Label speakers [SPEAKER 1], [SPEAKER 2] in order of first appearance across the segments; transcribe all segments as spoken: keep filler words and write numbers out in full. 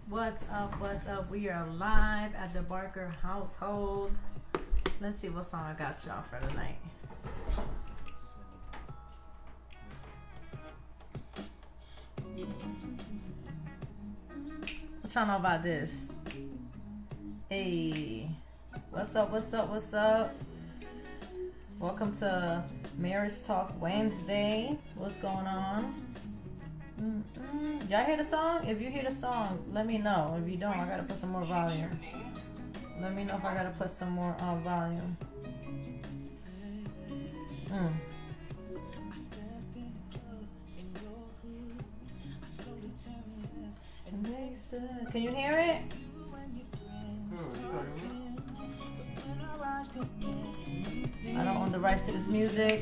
[SPEAKER 1] What's up? What's up? We are live at the Barker household. Let's see what song I got y'all for tonight. What y'all know about this? Hey, what's up? What's up? What's up? Welcome to Marriage Talk Wednesday. What's going on? Mm-mm. Y'all hear the song? If you hear the song, let me know. If you don't, I gotta put some more volume. Let me know if I gotta put some more uh, volume. Mm. Can you hear it? I don't own the rights to this music.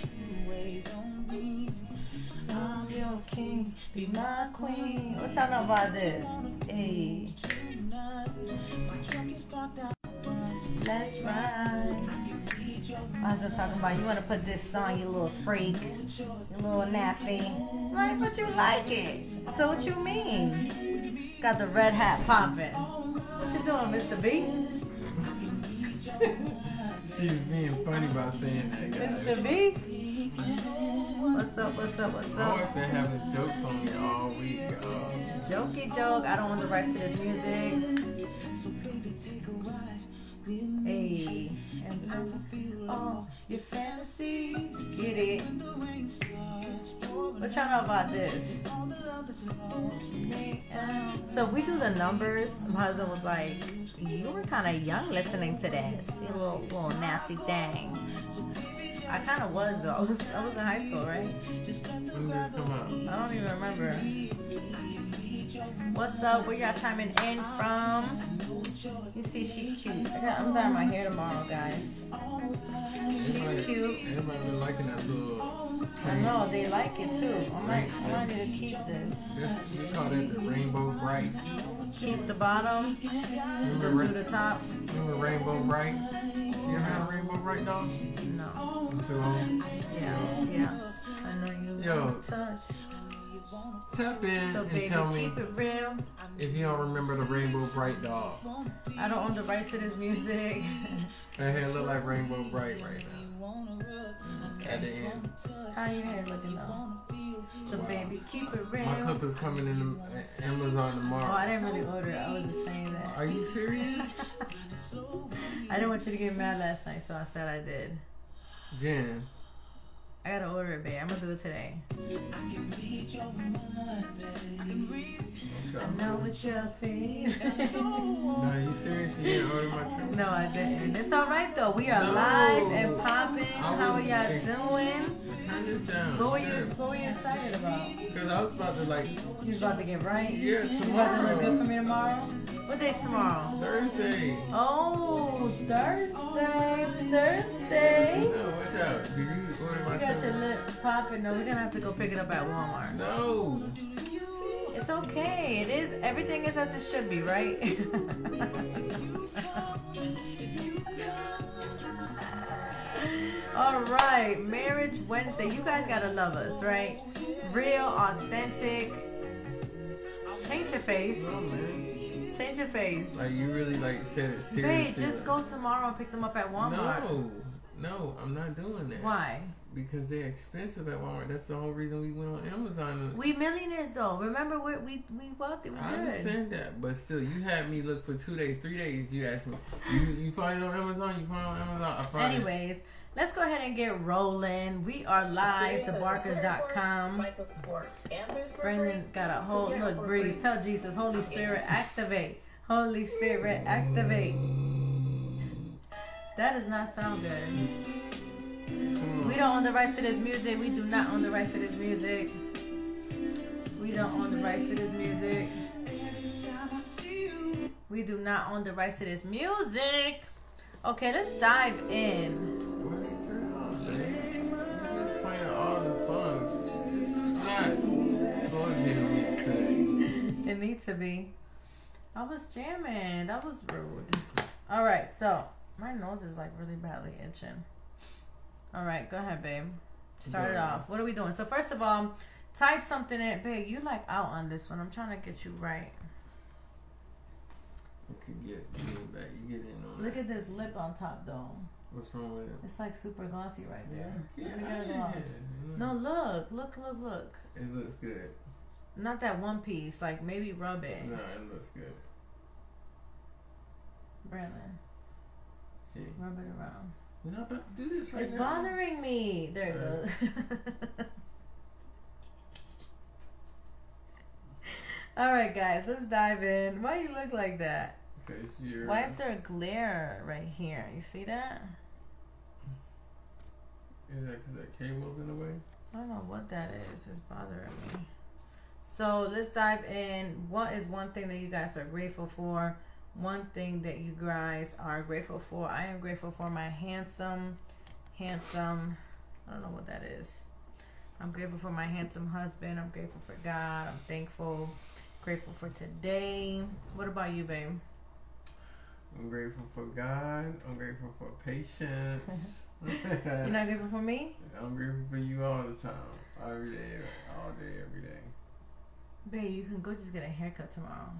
[SPEAKER 1] I'm your king, be my queen. What y'all know about this? Hey. Let's ride. My husband talking about you want to put this song, you little freak, you little nasty. Right, but you like it. So what you mean? Got the red hat popping. What you doing, Mister B?
[SPEAKER 2] She's being funny by saying that, guys.
[SPEAKER 1] Mister B? What's up, what's up, what's
[SPEAKER 2] My
[SPEAKER 1] up?
[SPEAKER 2] wife been having jokes on me all week, y'all.
[SPEAKER 1] Jokey joke. I don't own the rights to this music. Hey. And all your fantasies. Get it. What y'all know about this? So if we do the numbers, my husband was like, you were kind of young listening to this. You little, little nasty thing. I kind of was though. I was, I was in high school, right?
[SPEAKER 2] When did this come out?
[SPEAKER 1] I don't even remember. What's up? Where y'all chiming in from? You see, she cute. I got, I'm dyeing my hair tomorrow, guys. She's
[SPEAKER 2] Everybody-
[SPEAKER 1] cute.
[SPEAKER 2] Everybody been liking that little
[SPEAKER 1] I know they like it too. I might, I might need to keep this.
[SPEAKER 2] This, we call that the Rainbow Bright.
[SPEAKER 1] Keep the bottom. Just do the top.
[SPEAKER 2] Remember Rainbow Bright? You ever had a Rainbow Bright dog?
[SPEAKER 1] No.
[SPEAKER 2] Too long?
[SPEAKER 1] Yeah, yeah. I know you
[SPEAKER 2] Yo.
[SPEAKER 1] want to touch.
[SPEAKER 2] Tap in
[SPEAKER 1] So
[SPEAKER 2] and
[SPEAKER 1] baby,
[SPEAKER 2] tell me
[SPEAKER 1] keep it real.
[SPEAKER 2] if you don't remember the Rainbow Bright dog.
[SPEAKER 1] I don't own the rights to this music.
[SPEAKER 2] That hair look like Rainbow Bright right now. At the end.
[SPEAKER 1] How your hair looking though? So baby, keep it real.
[SPEAKER 2] My cup is coming in the, Amazon tomorrow.
[SPEAKER 1] Oh, I didn't really order it. I was just saying that.
[SPEAKER 2] Are you serious?
[SPEAKER 1] I didn't want you to get mad last night, so I said I did.
[SPEAKER 2] Jen.
[SPEAKER 1] I gotta order it, babe. I'm gonna do it today. I know what you're feeling.
[SPEAKER 2] No, are you serious? You didn't order my trip?
[SPEAKER 1] No, I didn't. It's alright though. We are
[SPEAKER 2] No.
[SPEAKER 1] live and popping.
[SPEAKER 2] I
[SPEAKER 1] How are
[SPEAKER 2] was
[SPEAKER 1] y'all
[SPEAKER 2] ex-
[SPEAKER 1] doing?
[SPEAKER 2] Turn this down.
[SPEAKER 1] What were you What were you excited about?
[SPEAKER 2] Because I was about to, like,
[SPEAKER 1] You was about to get right?
[SPEAKER 2] yeah,
[SPEAKER 1] You about to look
[SPEAKER 2] tomorrow.
[SPEAKER 1] good for me tomorrow? What day's tomorrow?
[SPEAKER 2] Thursday.
[SPEAKER 1] Oh, Thursday. Thursday.
[SPEAKER 2] No, watch out. Did you order my
[SPEAKER 1] You got your
[SPEAKER 2] trip?
[SPEAKER 1] lip popping. No, we're gonna have to go pick it up at Walmart.
[SPEAKER 2] No.
[SPEAKER 1] It's okay. It is. Everything is as it should be, right? All right, Marriage Wednesday. You guys gotta love us, right? Real, authentic. Change your face.
[SPEAKER 2] No, man.
[SPEAKER 1] Change your face.
[SPEAKER 2] Like, you really, like, said it
[SPEAKER 1] Babe,
[SPEAKER 2] seriously.
[SPEAKER 1] just go tomorrow and pick them up at Walmart.
[SPEAKER 2] No. No, I'm not doing that.
[SPEAKER 1] Why?
[SPEAKER 2] Because they're expensive at Walmart. That's the whole reason we went on Amazon.
[SPEAKER 1] We millionaires though. Remember, we're, we we wealthy. We
[SPEAKER 2] I
[SPEAKER 1] good.
[SPEAKER 2] understand that, but still, you had me look for two days, three days. You asked me, you you find it on Amazon? You find it on Amazon? I find
[SPEAKER 1] Anyways, let's go ahead and get rolling. We are live, the barkers dot com. Brandon got a whole look, breathe. Tell Jesus, Holy Spirit, activate. Holy Spirit, activate. That does not sound good. We don't own the rights to this music. We do not own the rights to this music. We don't own the rights to this music. We do not own the rights to this music. Okay, let's dive in.
[SPEAKER 2] Why did you turn it off, man? You're just playing all the songs. This is not slow jam today.
[SPEAKER 1] It needs to be. I was jamming. That was rude. All right, so my nose is like really badly itching. All right, go ahead, babe. Start it off. What are we doing? So first of all, type something in. Babe, you like out on this one. I'm trying to get you right.
[SPEAKER 2] You could get, get back. You get in on
[SPEAKER 1] Look
[SPEAKER 2] that.
[SPEAKER 1] at this lip on top, though.
[SPEAKER 2] What's wrong with it?
[SPEAKER 1] It's like super glossy right there.
[SPEAKER 2] Yeah,
[SPEAKER 1] Let me
[SPEAKER 2] yeah,
[SPEAKER 1] get a
[SPEAKER 2] yeah.
[SPEAKER 1] gloss. No, look, look, look, look.
[SPEAKER 2] It looks good.
[SPEAKER 1] Not that one piece. Like maybe rub it.
[SPEAKER 2] No, it looks good.
[SPEAKER 1] Brandon,
[SPEAKER 2] Gee.
[SPEAKER 1] rub it around.
[SPEAKER 2] We're not about to do this right
[SPEAKER 1] It's
[SPEAKER 2] now.
[SPEAKER 1] bothering me. There it goes. All right, guys, let's dive in. Why you look like that?
[SPEAKER 2] Because you're.
[SPEAKER 1] Why is there a glare right here? You see that?
[SPEAKER 2] Is that because that cable's in the way?
[SPEAKER 1] I don't know what that is. It's bothering me. So let's dive in. What is one thing that you guys are grateful for? One thing that you guys are grateful for. I am grateful for my handsome, handsome, I don't know what that is. I'm grateful for my handsome husband. I'm grateful for God. I'm thankful. Grateful for today. What about you, babe?
[SPEAKER 2] I'm grateful for God. I'm grateful for patience.
[SPEAKER 1] You're not grateful for me?
[SPEAKER 2] I'm grateful for you all the time. Every day, all day, every day.
[SPEAKER 1] Babe, you can go just get a haircut tomorrow.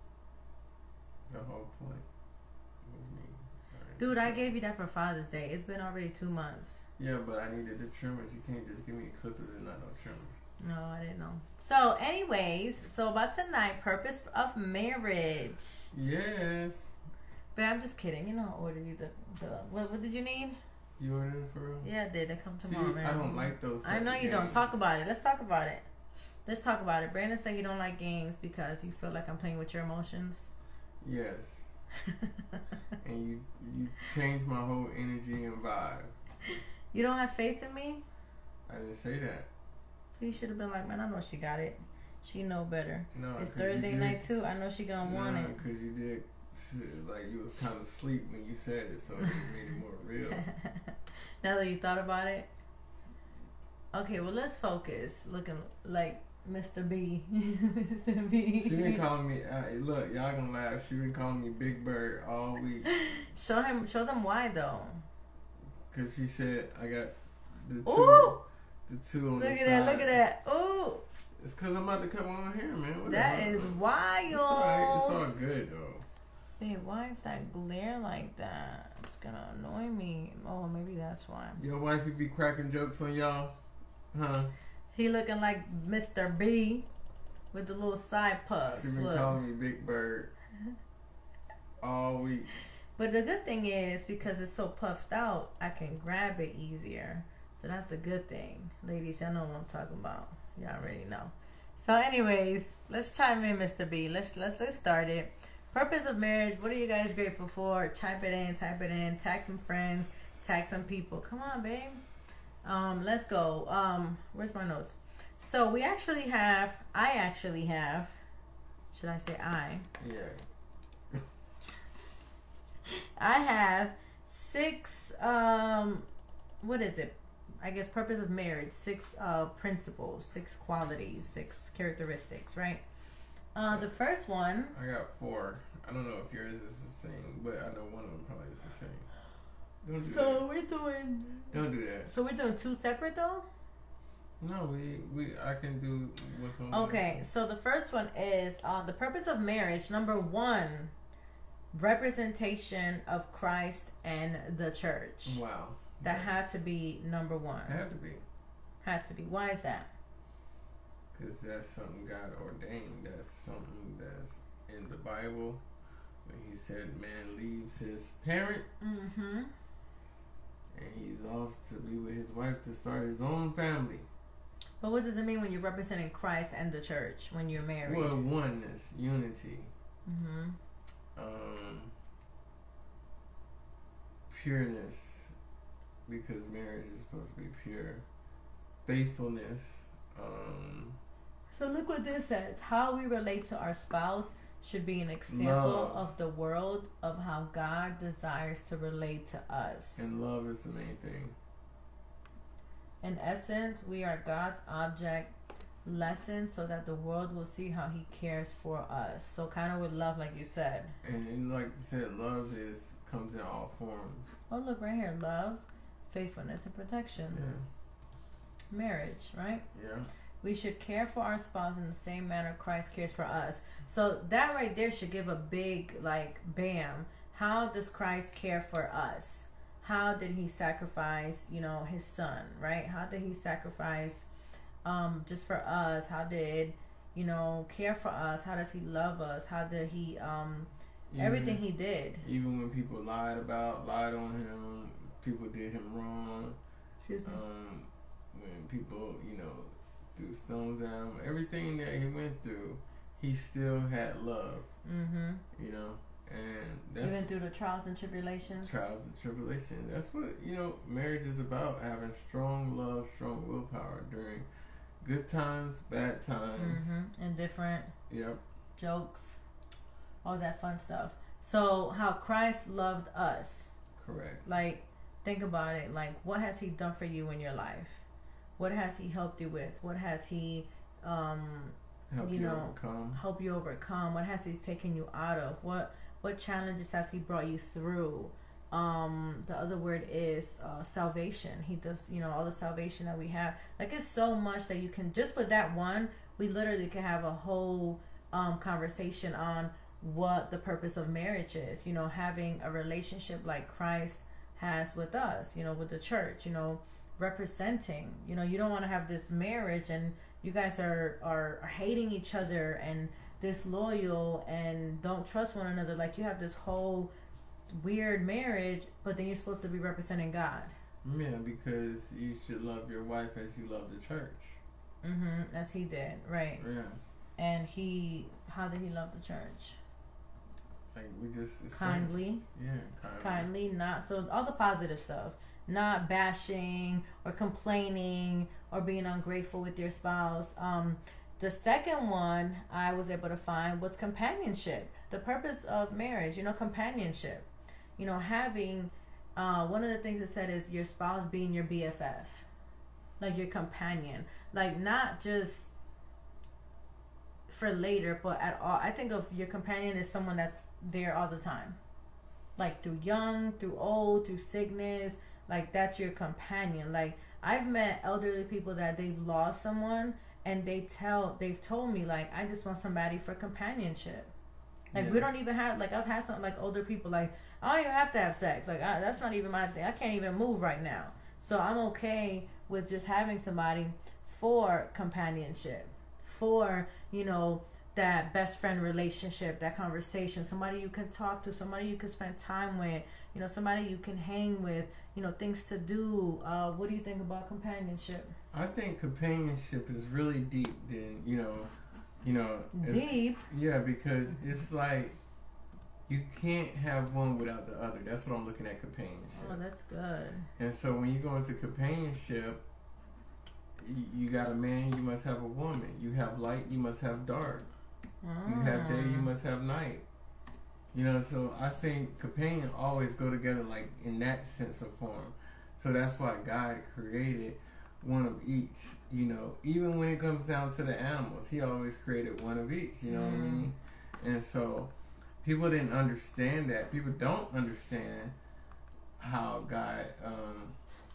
[SPEAKER 2] The whole point was me.
[SPEAKER 1] Dude, I gave you that for Father's Day. It's been already two months.
[SPEAKER 2] Yeah, but I needed the trimmers. You can't just give me clippers and not no trimmers.
[SPEAKER 1] No, I didn't know. So, anyways, so about tonight, purpose of marriage.
[SPEAKER 2] Yes.
[SPEAKER 1] But I'm just kidding. You know, I ordered you the, the what, what did you need?
[SPEAKER 2] You ordered it for real?
[SPEAKER 1] Yeah, I did. They come
[SPEAKER 2] See,
[SPEAKER 1] tomorrow, man.
[SPEAKER 2] I don't like those.
[SPEAKER 1] I know
[SPEAKER 2] type of
[SPEAKER 1] you don't.
[SPEAKER 2] games.
[SPEAKER 1] Talk about it. Let's talk about it. Let's talk about it. Brandon said you don't like games because you feel like I'm playing with your emotions.
[SPEAKER 2] Yes. And you you changed my whole energy and vibe.
[SPEAKER 1] You don't have faith in me?
[SPEAKER 2] I didn't say that.
[SPEAKER 1] So you should have been like, man, I know she got it. She know better.
[SPEAKER 2] No,
[SPEAKER 1] It's
[SPEAKER 2] 'cause you
[SPEAKER 1] Thursday
[SPEAKER 2] did-
[SPEAKER 1] night too. I know she gonna want
[SPEAKER 2] no,
[SPEAKER 1] it.
[SPEAKER 2] because you did, like, you was kind of asleep when you said it, so it made it more real.
[SPEAKER 1] Now that you thought about it. Okay, well, let's focus. Looking like Mister B. Mister B.
[SPEAKER 2] She been calling me, uh, look, y'all gonna laugh, she been calling me Big Bird all week.
[SPEAKER 1] Show him. Show them why though.
[SPEAKER 2] Because she said I got the two,
[SPEAKER 1] Ooh!
[SPEAKER 2] the two on
[SPEAKER 1] Look
[SPEAKER 2] the
[SPEAKER 1] at
[SPEAKER 2] side.
[SPEAKER 1] that! Look at that! Ooh!
[SPEAKER 2] It's because I'm about to cut my own hair, man. What
[SPEAKER 1] That
[SPEAKER 2] the hell?
[SPEAKER 1] is wild.
[SPEAKER 2] It's alright. It's all good, though.
[SPEAKER 1] Babe, why is that glare like that? It's gonna annoy me. Oh, maybe that's why.
[SPEAKER 2] Your wifey be cracking jokes on y'all? Huh?
[SPEAKER 1] He looking like Mister B with the little side puffs.
[SPEAKER 2] She been
[SPEAKER 1] Look.
[SPEAKER 2] calling me Big Bird all week.
[SPEAKER 1] But the good thing is, because it's so puffed out, I can grab it easier. So that's the good thing. Ladies, y'all know what I'm talking about. Y'all already know. So anyways, let's chime in, Mister B. Let's let's let's start it. Purpose of marriage. What are you guys grateful for? Type it in, type it in. Tag some friends, tag some people. Come on, babe. Um, let's go. Um, where's my notes? So we actually have, I actually have, should I say I?
[SPEAKER 2] Yeah.
[SPEAKER 1] I have six, um, what is it? I guess purpose of marriage, six uh, principles, six qualities, six characteristics, right? Uh, the first one.
[SPEAKER 2] I got four. I don't know if yours is the same, but I know one of them probably is the same. Don't do
[SPEAKER 1] So
[SPEAKER 2] that.
[SPEAKER 1] we're doing.
[SPEAKER 2] Don't do that.
[SPEAKER 1] So we're doing two separate though?
[SPEAKER 2] No, we we I can do what's on.
[SPEAKER 1] Okay, so the first one is uh, the purpose of marriage. Number one, representation of Christ and the church.
[SPEAKER 2] Wow.
[SPEAKER 1] That had to be number one.
[SPEAKER 2] Had to be.
[SPEAKER 1] Had to be. Why is that?
[SPEAKER 2] Because that's something God ordained. That's something that's in the Bible. When he said man leaves his parent
[SPEAKER 1] Mm-hmm.
[SPEAKER 2] and he's off to be with his wife to start his own family.
[SPEAKER 1] But what does it mean when you're representing Christ and the church when you're married?
[SPEAKER 2] Well, oneness, unity,
[SPEAKER 1] Mm-hmm.
[SPEAKER 2] um, pureness, because marriage is supposed to be pure. Faithfulness. Um,
[SPEAKER 1] So look what this says. How we relate to our spouse should be an example
[SPEAKER 2] Love.
[SPEAKER 1] of the world of how God desires to relate to us.
[SPEAKER 2] and love is the main thing.
[SPEAKER 1] In essence, we are God's object lesson so that the world will see how he cares for us. So kind of with love, like you said.
[SPEAKER 2] And, and like you said, love is comes in all forms.
[SPEAKER 1] Oh, look right here. Love, faithfulness, and protection.
[SPEAKER 2] Yeah.
[SPEAKER 1] Marriage, right?
[SPEAKER 2] Yeah.
[SPEAKER 1] We should care for our spouse in the same manner Christ cares for us. So that right there should give a big, like, bam. How does Christ care for us? How did he sacrifice, you know, his son, right? How did he sacrifice um, just for us? How did, you know, care for us? How does he love us? How did he, um, even, everything he did.
[SPEAKER 2] Even when people lied about, lied on him, people did him wrong.
[SPEAKER 1] Excuse me.
[SPEAKER 2] Um, when people, you know, threw stones at him, everything that he went through, he still had love.
[SPEAKER 1] Mm-hmm.
[SPEAKER 2] You know, and that's
[SPEAKER 1] even through the trials and tribulations.
[SPEAKER 2] Trials and tribulations. That's what, you know, marriage is about: having strong love, strong willpower during good times, bad times,
[SPEAKER 1] mm-hmm. and different.
[SPEAKER 2] Yep.
[SPEAKER 1] Jokes, all that fun stuff. So, how Christ loved us.
[SPEAKER 2] Correct.
[SPEAKER 1] Like, think about it. Like, what has he done for you in your life? What has he helped you with? What has he, um,
[SPEAKER 2] help
[SPEAKER 1] you,
[SPEAKER 2] you
[SPEAKER 1] know,
[SPEAKER 2] overcome?
[SPEAKER 1] Help you overcome? What has he taken you out of? What what challenges has he brought you through? Um, the other word is uh, salvation. He does, you know, all the salvation that we have. Like, it's so much that you can, just with that one, we literally could have a whole um, conversation on what the purpose of marriage is. You know, having a relationship like Christ has with us, you know, with the church, you know, representing. You know, you don't want to have this marriage and you guys are, are, are hating each other and disloyal and don't trust one another. Like, you have this whole weird marriage, but then you're supposed to be representing God.
[SPEAKER 2] Yeah, because you should love your wife as you love the church.
[SPEAKER 1] Mm-hmm. As he did, right?
[SPEAKER 2] Yeah.
[SPEAKER 1] And he, how did he love the church?
[SPEAKER 2] Like, we just
[SPEAKER 1] kindly.
[SPEAKER 2] Yeah, kindly.
[SPEAKER 1] Kindly, not so all the positive stuff. Not bashing or complaining or being ungrateful with your spouse. Um, the second one I was able to find was companionship. The purpose of marriage, you know, companionship. You know, having, uh, one of the things it said is your spouse being your B F F. Like, your companion. Like, not just for later, but at all. I think of your companion as someone that's there all the time. Like, through young, through old, through sickness. Like, that's your companion. Like, I've met elderly people that they've lost someone and they tell, they've told me, like, I just want somebody for companionship. Like, yeah. We don't even have, like, I've had some, like, older people, like, I don't even have to have sex. Like, I, that's not even my thing. I can't even move right now. So I'm okay with just having somebody for companionship, for, you know, that best friend relationship, that conversation, somebody you can talk to, somebody you can spend time with, you know, somebody you can hang with, you know, things to do. Uh, what do you think about companionship?
[SPEAKER 2] I think companionship is really deep. Then you know, you know,
[SPEAKER 1] deep.
[SPEAKER 2] Yeah, because it's like you can't have one without the other. That's what I'm looking at companionship.
[SPEAKER 1] Oh, that's good.
[SPEAKER 2] And so when you go into companionship, you, you got a man, you must have a woman. You have light, you must have dark. Mm. You have day, you must have night. You know, so I think companion always go together, like, in that sense of form. So that's why God created one of each. You know, even when it comes down to the animals, he always created one of each. You know mm. what I mean? And so people didn't understand that. People don't understand how God um,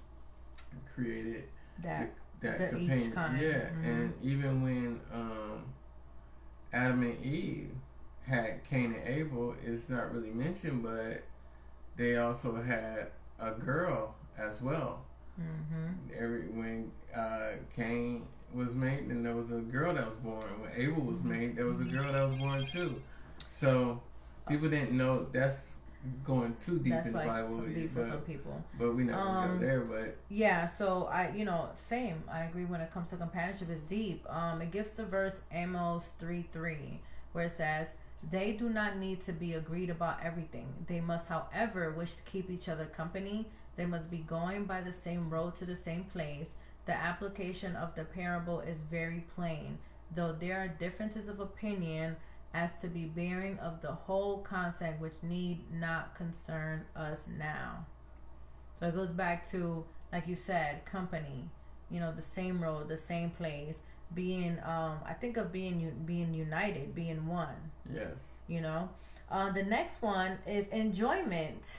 [SPEAKER 2] created
[SPEAKER 1] that
[SPEAKER 2] the, that
[SPEAKER 1] the
[SPEAKER 2] companion.
[SPEAKER 1] each kind.
[SPEAKER 2] Yeah,
[SPEAKER 1] mm-hmm.
[SPEAKER 2] And even when um, Adam and Eve had Cain and Abel, it's not really mentioned, but they also had a girl as well.
[SPEAKER 1] Mm-hmm.
[SPEAKER 2] Every when uh, Cain was made, then there was a girl that was born. When Abel was
[SPEAKER 1] mm-hmm.
[SPEAKER 2] made, there was a girl that was born too. So people didn't know. That's going too deep
[SPEAKER 1] that's
[SPEAKER 2] in the
[SPEAKER 1] like
[SPEAKER 2] Bible.
[SPEAKER 1] Some deep
[SPEAKER 2] but,
[SPEAKER 1] for some people.
[SPEAKER 2] But we never
[SPEAKER 1] um,
[SPEAKER 2] got there. But
[SPEAKER 1] yeah, so I, you know, same. I agree when it comes to companionship. It's deep. Um, it gives the verse Amos three three, where it says, "They do not need to be agreed about everything. They must, however, wish to keep each other company. They must be going by the same road to the same place. The application of the parable is very plain, though there are differences of opinion as to be bearing of the whole content, which need not concern us now." So it goes back to, like you said, company. You know, the same road, the same place. Being, um, I think of being being united, being one.
[SPEAKER 2] Yes.
[SPEAKER 1] You know, uh, the next one is enjoyment.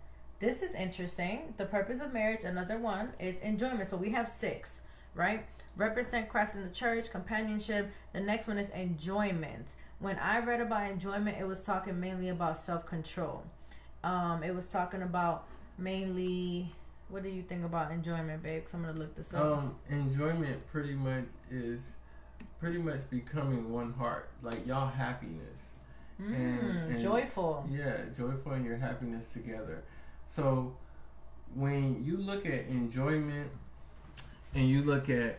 [SPEAKER 1] This is interesting. The purpose of marriage, another one, is enjoyment. So we have six, right? Represent Christ in the church, companionship. The next one is enjoyment. When I read about enjoyment, it was talking mainly about self-control. Um, it was talking about mainly, what do you think about enjoyment, babe? Because I'm going to look this up.
[SPEAKER 2] Um, enjoyment pretty much is pretty much becoming one heart. Like y'all happiness.
[SPEAKER 1] Mm,
[SPEAKER 2] and, and
[SPEAKER 1] joyful.
[SPEAKER 2] Yeah, joyful and your happiness together. So when you look at enjoyment and you look at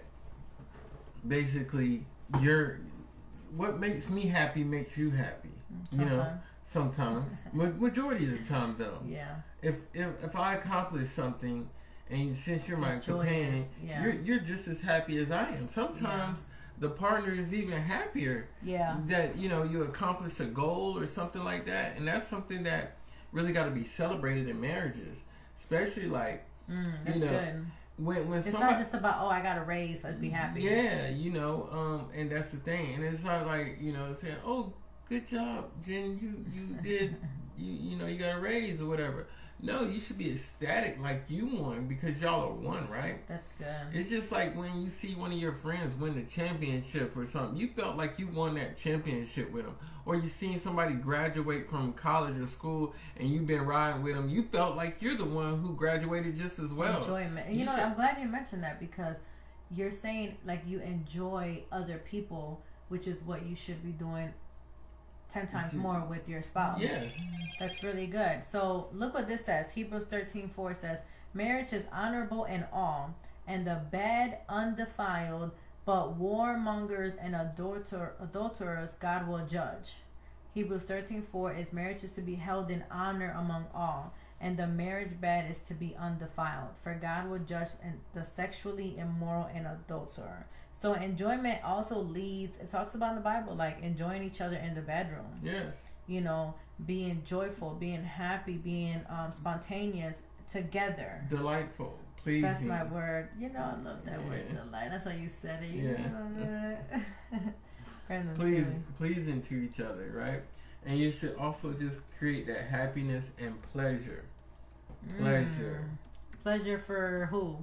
[SPEAKER 2] basically your what makes me happy makes you happy. Sometimes. You know, sometimes. Majority of the time though.
[SPEAKER 1] Yeah.
[SPEAKER 2] If if if I accomplish something and since you're my companion,
[SPEAKER 1] yeah.
[SPEAKER 2] you're you're just as happy as I am. Sometimes yeah. the partner is even happier.
[SPEAKER 1] Yeah.
[SPEAKER 2] That, you know, you accomplished a goal or something like that. And that's something that really got to be celebrated in marriages. Especially like,
[SPEAKER 1] mm, that's
[SPEAKER 2] you know,
[SPEAKER 1] good.
[SPEAKER 2] When, when
[SPEAKER 1] it's
[SPEAKER 2] somebody,
[SPEAKER 1] not just about, oh, I got a raise, let's be happy.
[SPEAKER 2] Yeah, you know, um, and that's the thing. And it's not like, you know, saying, oh, good job, Jen, you, you did, you you know, you got a raise or whatever. No, you should be ecstatic like you won because y'all are one, right?
[SPEAKER 1] That's good.
[SPEAKER 2] It's just like when you see one of your friends win the championship or something. You felt like you won that championship with them. Or you seen somebody graduate from college or school and you've been riding with them. You felt like you're the one who graduated just as well.
[SPEAKER 1] Enjoyment. And you, you know, should... I'm glad you mentioned that because you're saying like you enjoy other people, which is what you should be doing ten times more with your spouse.
[SPEAKER 2] Yes.
[SPEAKER 1] That's really good. So look what this says. Hebrews thirteen four says, marriage is honorable in all, and the bed undefiled, but warmongers and adulter, adulterers God will judge. Hebrews thirteen four is marriage is to be held in honor among all, and the marriage bed is to be undefiled, for God will judge the sexually immoral and adulterer. So enjoyment also leads, it talks about in the Bible, like enjoying each other in the bedroom.
[SPEAKER 2] Yes.
[SPEAKER 1] You know, being joyful, being happy, being um, spontaneous together.
[SPEAKER 2] Delightful. Pleasing.
[SPEAKER 1] That's my word. You know, I love that
[SPEAKER 2] yeah.
[SPEAKER 1] word, delight. That's why you said it.
[SPEAKER 2] Yeah.
[SPEAKER 1] You know
[SPEAKER 2] Please, pleasing to each other, right? And you should also just create that happiness and pleasure. Pleasure.
[SPEAKER 1] Mm. Pleasure for who?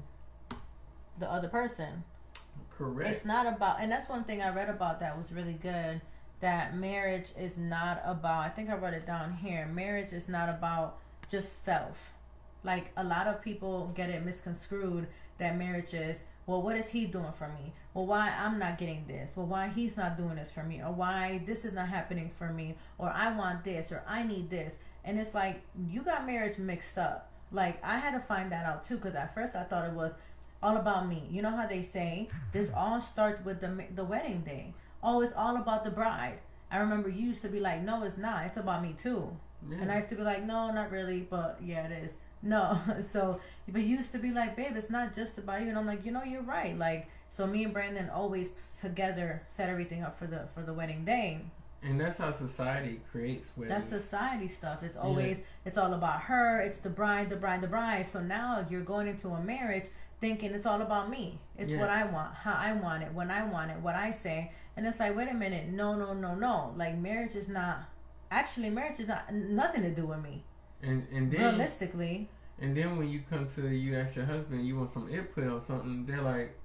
[SPEAKER 1] The other person.
[SPEAKER 2] Correct.
[SPEAKER 1] It's not about, and that's one thing I read about that was really good, that marriage is not about, I think I wrote it down here, marriage is not about just self. Like a lot of people get it misconstrued that marriage is, well, what is he doing for me? Well, why I'm not getting this? Well, why he's not doing this for me? Or why this is not happening for me? Or I want this, or I need this. And it's like, you got marriage mixed up. Like, I had to find that out too, because at first I thought it was all about me. You know how they say this all starts with the the wedding day. Oh, it's all about the bride. I remember you used to be like, no, it's not. It's about me too. Yeah. And I used to be like, no, not really, but yeah, it is. No. So, but you used to be like, babe, it's not just about you. And I'm like, you know, you're right. Like, so me and Brandon always together set everything up for the for the wedding day.
[SPEAKER 2] And that's how society creates weddings.
[SPEAKER 1] That's society stuff. It's always, yeah. It's all about her. It's the bride, the bride, the bride. So now you're going into a marriage thinking it's all about me. It's yeah. what I want, how I want it, when I want it, what I say. And it's like, wait a minute, no, no, no, no. Like, marriage is not, actually, marriage is not, nothing to do with me.
[SPEAKER 2] And and then
[SPEAKER 1] realistically.
[SPEAKER 2] And then when you come to, you ask your husband, you want some input on something, they're like,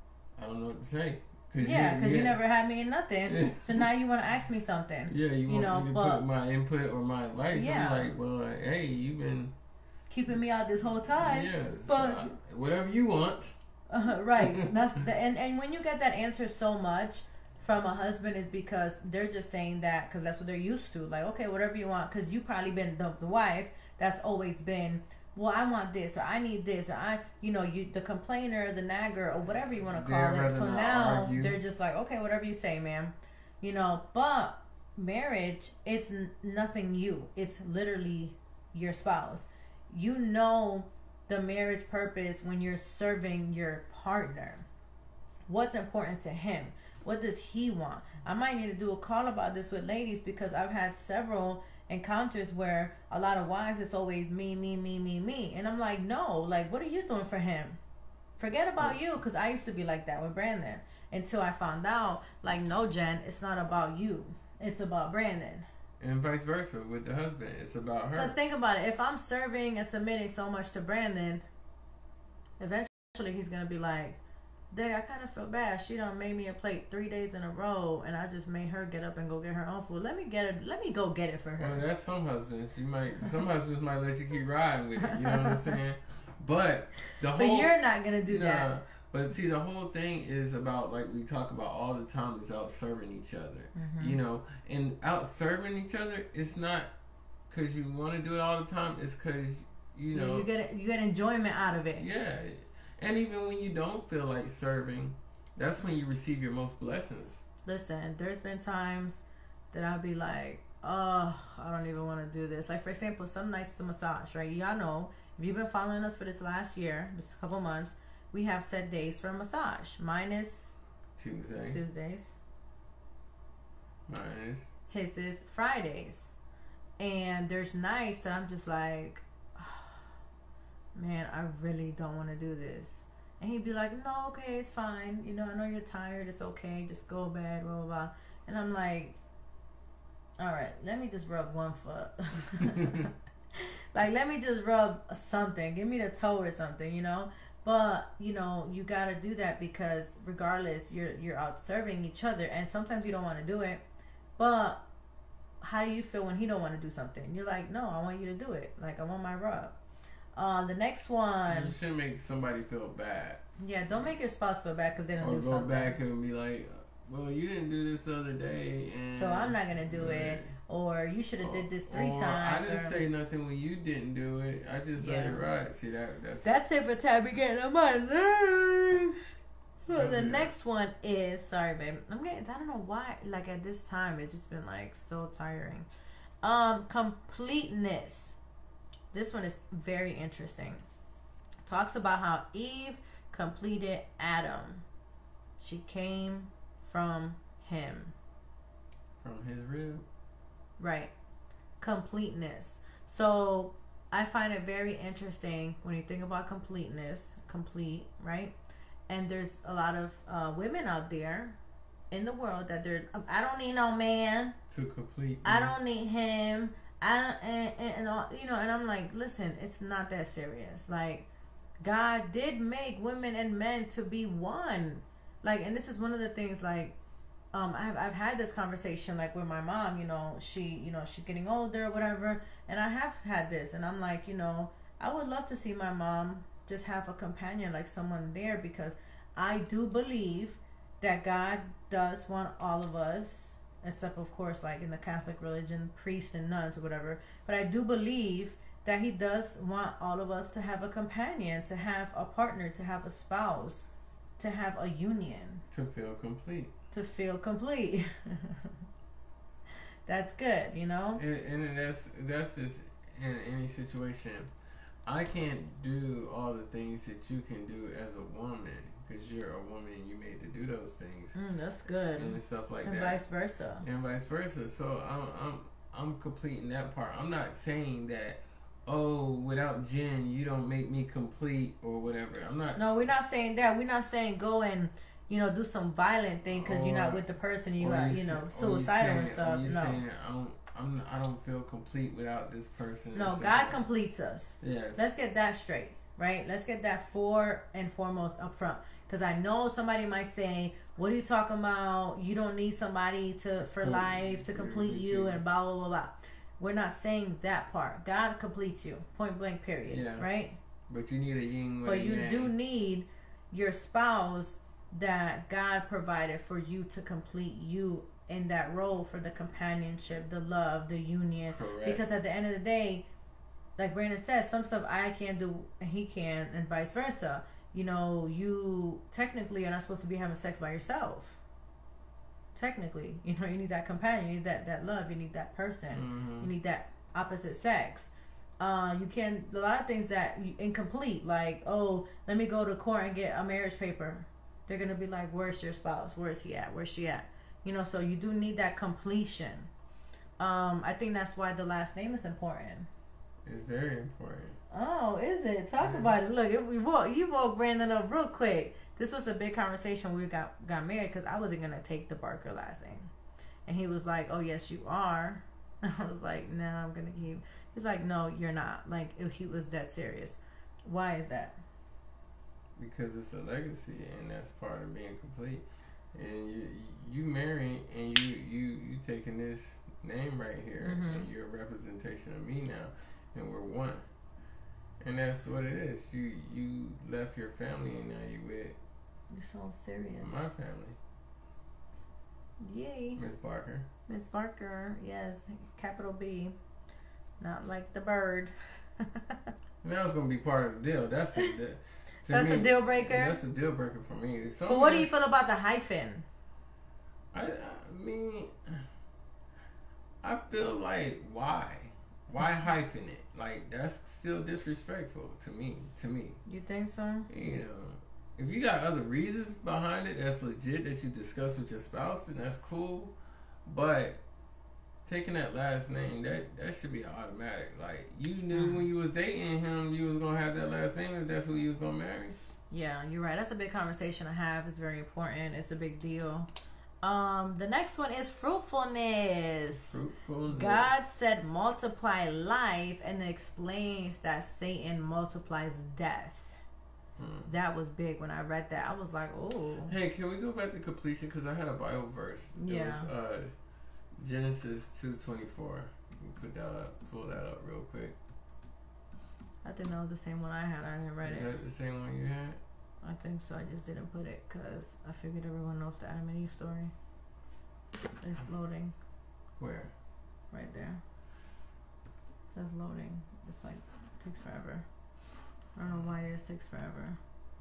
[SPEAKER 2] I don't know what to say.
[SPEAKER 1] Cause yeah, because you, you never had me in nothing. Yeah. So now you want to ask me something.
[SPEAKER 2] Yeah, you,
[SPEAKER 1] you
[SPEAKER 2] want
[SPEAKER 1] know,
[SPEAKER 2] me to
[SPEAKER 1] but,
[SPEAKER 2] put my input or my advice. Yeah. I'm like, well, hey, you've been
[SPEAKER 1] keeping me out this whole time.
[SPEAKER 2] Yes.
[SPEAKER 1] But
[SPEAKER 2] uh, whatever you want.
[SPEAKER 1] Uh, right. That's the and, and when you get that answer so much from a husband is because they're just saying that because that's what they're used to. Like, okay, whatever you want, because you probably been the, the wife that's always been, well, I want this, or I need this, or I, you know, you the complainer, the nagger, or whatever you want to call it. So now argue. They're just like, okay, whatever you say, ma'am. You know, but marriage, it's n- nothing new. It's literally your spouse. You know the marriage purpose when you're serving your partner. What's important to him? What does he want? I might need to do a call about this with ladies because I've had several encounters where a lot of wives, it's always me, me, me, me, me. And I'm like, no, like, what are you doing for him? Forget about you, because I used to be like that with Brandon until I found out, like, no, Jen, it's not about you. It's about Brandon.
[SPEAKER 2] And vice versa with the husband. It's about her.
[SPEAKER 1] Because think about it. If I'm serving and submitting so much to Brandon, eventually he's going to be like, Dang, I kind of feel bad. She done made me a plate three days in a row, and I just made her get up and go get her own food. Let me get it. Let me go get it for her.
[SPEAKER 2] Well, that's some husbands. You might. Some husbands might let you keep riding with it. You know what I'm saying? But the whole.
[SPEAKER 1] But you're not gonna do
[SPEAKER 2] nah,
[SPEAKER 1] that.
[SPEAKER 2] But see, the whole thing is about, like we talk about all the time, is out serving each other.
[SPEAKER 1] Mm-hmm.
[SPEAKER 2] You know, and out serving each other, it's not because you want to do it all the time. It's because you know
[SPEAKER 1] yeah, you get you get enjoyment out of it.
[SPEAKER 2] Yeah. And even when you don't feel like serving, that's when you receive your most blessings.
[SPEAKER 1] Listen, there's been times that I'll be like, oh, I don't even want to do this. Like, for example, some nights the massage, right? Y'all know, if you've been following us for this last year, this couple months, we have set days for a massage. Mine is
[SPEAKER 2] Tuesday.
[SPEAKER 1] Tuesdays.
[SPEAKER 2] Mine is.
[SPEAKER 1] His is Fridays. And there's nights that I'm just like, man, I really don't want to do this. And he'd be like, no, okay, it's fine. You know, I know you're tired. It's okay. Just go to bed, blah, blah, blah. And I'm like, all right, let me just rub one foot. Like, let me just rub something. Give me the toe or something, you know? But, you know, you got to do that because regardless, you're, you're out serving each other. And sometimes you don't want to do it. But how do you feel when he don't want to do something? You're like, no, I want you to do it. Like, I want my rub. Uh, the next one.
[SPEAKER 2] You shouldn't make somebody feel bad.
[SPEAKER 1] Yeah, don't make your spouse feel bad because they don't
[SPEAKER 2] or
[SPEAKER 1] do
[SPEAKER 2] go
[SPEAKER 1] something.
[SPEAKER 2] back and be like, well, you didn't do this the other day, and
[SPEAKER 1] so I'm not gonna do
[SPEAKER 2] yeah.
[SPEAKER 1] it. Or you should have did this three
[SPEAKER 2] or,
[SPEAKER 1] times.
[SPEAKER 2] I didn't
[SPEAKER 1] or,
[SPEAKER 2] say nothing when you didn't do it. I just
[SPEAKER 1] Yeah.
[SPEAKER 2] let it ride. See that? That's
[SPEAKER 1] That's it for Tabby getting on my nerves. Well, the
[SPEAKER 2] Yeah.
[SPEAKER 1] next one is sorry, babe. I'm getting. I don't know why. Like at this time, it's just been like so tiring. Um, completeness. This one is very interesting. Talks about how Eve completed Adam. She came from him.
[SPEAKER 2] from his rib.
[SPEAKER 1] Right. Completeness. So I find it very interesting when you think about completeness, complete, right? And there's a lot of uh, women out there in the world that they're, I don't need no man.
[SPEAKER 2] To complete.
[SPEAKER 1] I don't need him. I don't, and, and, and all, you know, and I'm like, listen, it's not that serious. Like, God did make women and men to be one. Like, and this is one of the things, like, um, I've, I've had this conversation, like, with my mom, you know, she, you know, she's getting older or whatever, and I have had this, and I'm like, you know, I would love to see my mom just have a companion, like someone there, because I do believe that God does want all of us, except, of course, like in the Catholic religion, priests and nuns or whatever, but I do believe that he does want all of us to have a companion, to have a partner, to have a spouse, to have a union.
[SPEAKER 2] To feel complete.
[SPEAKER 1] To feel complete. That's good, you know?
[SPEAKER 2] And, and that's that's just in any situation. I can't do all the things that you can do as a woman because you're a woman and you made to do those things.
[SPEAKER 1] Mm, that's good.
[SPEAKER 2] And stuff like
[SPEAKER 1] and
[SPEAKER 2] that.
[SPEAKER 1] And vice versa.
[SPEAKER 2] And vice versa. So I'm I'm I'm completing that part. I'm not saying that, oh, without Jen, you don't make me complete or whatever. I'm not.
[SPEAKER 1] No, we're not saying that. We're not saying go and, you know, do some violent thing because you're not with the person. You got, you know, suicidal
[SPEAKER 2] saying,
[SPEAKER 1] and stuff.
[SPEAKER 2] Or
[SPEAKER 1] no.
[SPEAKER 2] Saying, I don't, I'm, I don't feel complete without this person.
[SPEAKER 1] No, God completes us.
[SPEAKER 2] Yes.
[SPEAKER 1] Let's get that straight, right? Let's get that for and foremost up front. Because I know somebody might say, what are you talking about? You don't need somebody to for
[SPEAKER 2] Com-
[SPEAKER 1] life to complete you and blah, blah, blah, blah. We're not saying that part. God completes you. Point blank, period.
[SPEAKER 2] Yeah.
[SPEAKER 1] Right?
[SPEAKER 2] But you need a yin with
[SPEAKER 1] But
[SPEAKER 2] a
[SPEAKER 1] you
[SPEAKER 2] yang.
[SPEAKER 1] do need your spouse that God provided for you to complete you in that role for the companionship, the love, the union.
[SPEAKER 2] Correct.
[SPEAKER 1] Because at the end of the day, like Brandon says, some stuff I can't do and he can, and vice versa. You know, you technically are not supposed to be having sex by yourself. Technically, you know, you need that companion, you need that, that love, you need that person,
[SPEAKER 2] Mm-hmm.
[SPEAKER 1] you need that opposite sex. Uh, you can, a lot of things that you, incomplete, like, oh, let me go to court and get a marriage paper. They're going to be like, where's your spouse? Where's he at? Where's she at? You know, so you do need that completion. Um, I think that's why the last name is important.
[SPEAKER 2] It's very important.
[SPEAKER 1] Oh, is it? Talk
[SPEAKER 2] Yeah.
[SPEAKER 1] about it. Look, it, we woke, you woke Brandon up real quick. This was a big conversation when we got, got married because I wasn't going to take the Barker last name. And he was like, oh, yes, you are. I was like, no, I'm going to keep. He's like, no, you're not. Like, he was dead serious. Why is that?
[SPEAKER 2] because it's a legacy, and that's part of being complete. And you you marry, and you you you taking this name right here, mm-hmm. and you're a representation of me now, and we're one. And that's what it is. You you left your family, and now you with.
[SPEAKER 1] You're so serious.
[SPEAKER 2] My family.
[SPEAKER 1] Yay.
[SPEAKER 2] Miss Barker.
[SPEAKER 1] Miss Barker, yes, capital B, not like the bird.
[SPEAKER 2] And that was gonna be part of the deal. That's a that,
[SPEAKER 1] that's me, a deal breaker.
[SPEAKER 2] That's a deal breaker for me.
[SPEAKER 1] But what do you feel about the hyphen?
[SPEAKER 2] I, I mean, I feel like why, why hyphen it? Like that's still disrespectful to me. To me.
[SPEAKER 1] You think so?
[SPEAKER 2] You know, if you got other reasons behind it, that's legit that you discuss with your spouse, then that's cool. But taking that last name, that that should be automatic. Like you knew mm. when you was dating him, you was gonna have that last name if that's who you was gonna marry.
[SPEAKER 1] Yeah, you're right. That's a big conversation to have. It's very important. It's a big deal. Um, the next one is fruitfulness.
[SPEAKER 2] Fruitfulness.
[SPEAKER 1] God said multiply life, and it explains that Satan multiplies death. Hmm. That was big when I read that. I was like, oh.
[SPEAKER 2] Hey, can we go back to completion? Because I had a Bible verse. It
[SPEAKER 1] yeah.
[SPEAKER 2] was uh, Genesis two twenty-four. Put that up, pull that up real quick.
[SPEAKER 1] I think that was the same one I had. I didn't read
[SPEAKER 2] Is
[SPEAKER 1] it.
[SPEAKER 2] Is that the same one you had?
[SPEAKER 1] I think so. I just didn't put it because I figured everyone knows the Adam and Eve story. It's loading.
[SPEAKER 2] Where?
[SPEAKER 1] Right there. It says loading. It's like, it takes forever. I don't know why yours takes forever.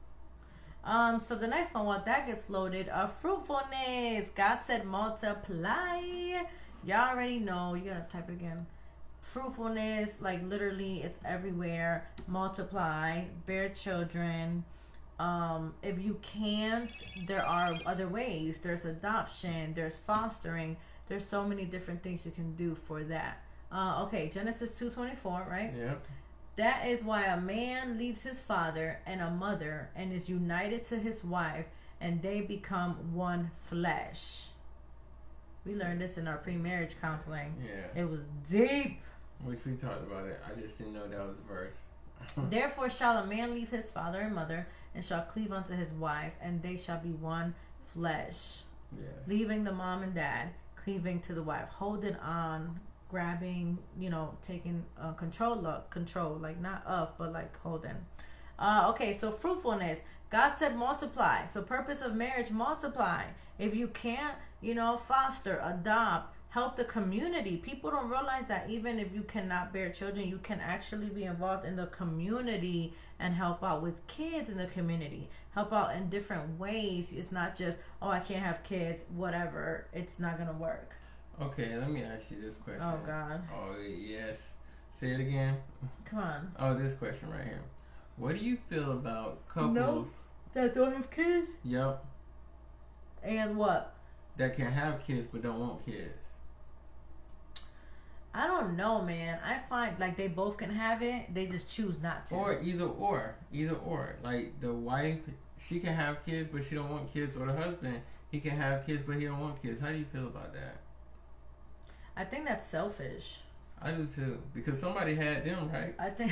[SPEAKER 1] Um, so the next one, while that gets loaded, uh, fruitfulness. God said multiply. Y'all already know. You gotta type it again. Fruitfulness, like literally, it's everywhere. Multiply, bear children. Um, if you can't, there are other ways. There's adoption. There's fostering. There's so many different things you can do for that. Uh, okay, Genesis two twenty-four, right?
[SPEAKER 2] Yeah.
[SPEAKER 1] That is why a man leaves his father and a mother and is united to his wife, and they become one flesh. We learned this in our pre-marriage counseling.
[SPEAKER 2] Yeah.
[SPEAKER 1] It was deep.
[SPEAKER 2] Which we talked about it. I just didn't know that was a verse.
[SPEAKER 1] Therefore shall a man leave his father and mother, and shall cleave unto his wife, and they shall be one flesh.
[SPEAKER 2] Yes. Leaving
[SPEAKER 1] the mom and dad, cleaving to the wife, holding on, grabbing, you know, taking uh, control of, control, like not of, but like holding. Uh, okay, so fruitfulness. God said multiply. So purpose of marriage, multiply. If you can't, you know, foster, adopt, help the community. People don't realize that even if you cannot bear children, you can actually be involved in the community and help out with kids in the community. Help out in different ways. It's not just, oh, I can't have kids, whatever. It's not going to work.
[SPEAKER 2] Okay, let me ask you this question.
[SPEAKER 1] Oh, God.
[SPEAKER 2] Oh, yes. Say it again.
[SPEAKER 1] Come on.
[SPEAKER 2] Oh, this question right here. What do you feel about couples
[SPEAKER 1] no, that don't have kids?
[SPEAKER 2] Yep.
[SPEAKER 1] And what?
[SPEAKER 2] That can have kids but don't want kids.
[SPEAKER 1] I don't know, man. I find like they both can have it. They just choose not to.
[SPEAKER 2] Or either or. Either or. Like the wife, she can have kids but she don't want kids. Or the husband, he can have kids but he don't want kids. How do you feel about that?
[SPEAKER 1] I think that's selfish.
[SPEAKER 2] I do too. Because somebody had them, right?
[SPEAKER 1] I think...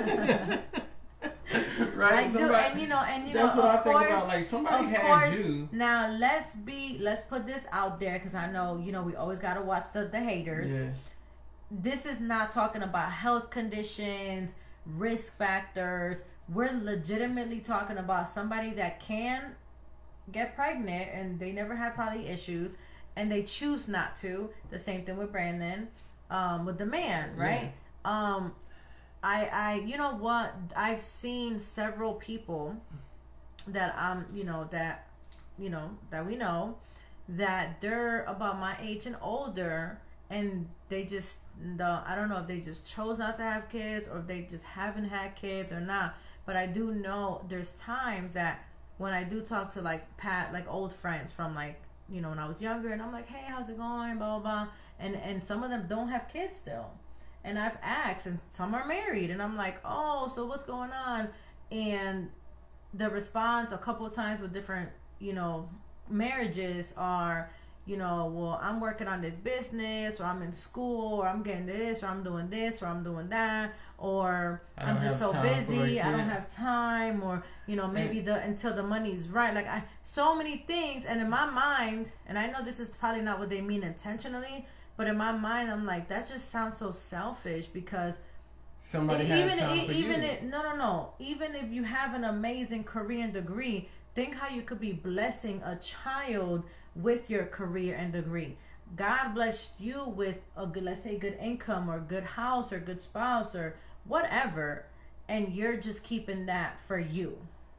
[SPEAKER 2] right?
[SPEAKER 1] I do, and you know, and you
[SPEAKER 2] that's
[SPEAKER 1] know,
[SPEAKER 2] what
[SPEAKER 1] of
[SPEAKER 2] I
[SPEAKER 1] course,
[SPEAKER 2] think about. Like somebody
[SPEAKER 1] of
[SPEAKER 2] had
[SPEAKER 1] course,
[SPEAKER 2] you.
[SPEAKER 1] Now let's be, let's put this out there because I know, you know, we always got to watch the, the haters.
[SPEAKER 2] Yeah.
[SPEAKER 1] This is not talking about health conditions, risk factors. We're legitimately talking about somebody that can get pregnant and they never had probably issues and they choose not to. The same thing with Brandon, um, with the man, right? Yeah. Um, I, I, you know what? I've seen several people that um, you know, that, you know, that we know that they're about my age and older, and they just, the, I don't know if they just chose not to have kids or if they just haven't had kids or not. But I do know there's times that when I do talk to like Pat, like old friends from like, you know, when I was younger, and I'm like, hey, how's it going? Blah, blah, blah. And, and some of them don't have kids still. And I've asked, and some are married, and I'm like, oh, so what's going on? And the response a couple of times with different, you know, marriages are, you know, well, I'm working on this business, or I'm in school, or I'm getting this, or I'm doing this, or I'm doing that, or I'm just so busy, I don't have time, or, you know, maybe the until the money's right. Like, I so many things. And in my mind, and I know this is probably not what they mean intentionally, but in my mind, I'm like, that just sounds so selfish, because
[SPEAKER 2] somebody
[SPEAKER 1] even
[SPEAKER 2] has time for
[SPEAKER 1] even
[SPEAKER 2] you.
[SPEAKER 1] It, no, no, no. Even if you have an amazing Korean degree, think how you could be blessing a child with your career and degree. God blessed you with a good, let's say, good income, or good house, or good spouse, or whatever, and you're just keeping that for you.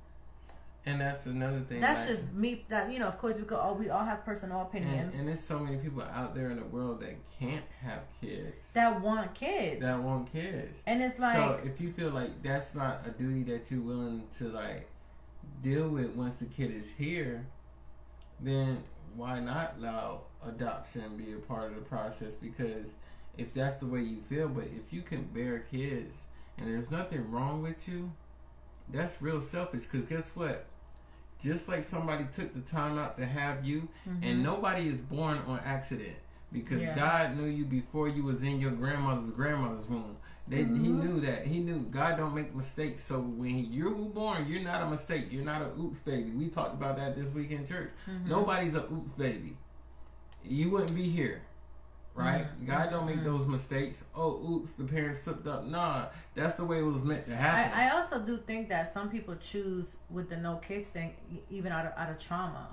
[SPEAKER 2] And that's another thing.
[SPEAKER 1] That's
[SPEAKER 2] like,
[SPEAKER 1] just me. That, you know, of course, we could all we all have personal opinions.
[SPEAKER 2] And, and there's so many people out there in the world that can't have kids.
[SPEAKER 1] That want kids.
[SPEAKER 2] That want kids.
[SPEAKER 1] And it's like,
[SPEAKER 2] so if you feel like that's not a duty that you're willing to like deal with once the kid is here, then why not allow adoption be a part of the process? Because if that's the way you feel, but if you can bear kids and there's nothing wrong with you, that's real selfish. Because guess what? Just like somebody took the time out to have you, mm-hmm. and nobody is born on accident, because yeah. God knew you before you was in your grandmother's grandmother's womb. They, mm-hmm. He knew that. He knew God don't make mistakes. So when he, you were born, you're not a mistake. You're not a oops baby. We talked about that this week in church. Mm-hmm. Nobody's a oops baby. You wouldn't be here, right? Mm-hmm. God don't make mm-hmm. those mistakes. Oh, oops, the parents slipped up. Nah, that's the way it was meant to happen.
[SPEAKER 1] I, I also do think that some people choose with the no kids thing, even out of out of trauma,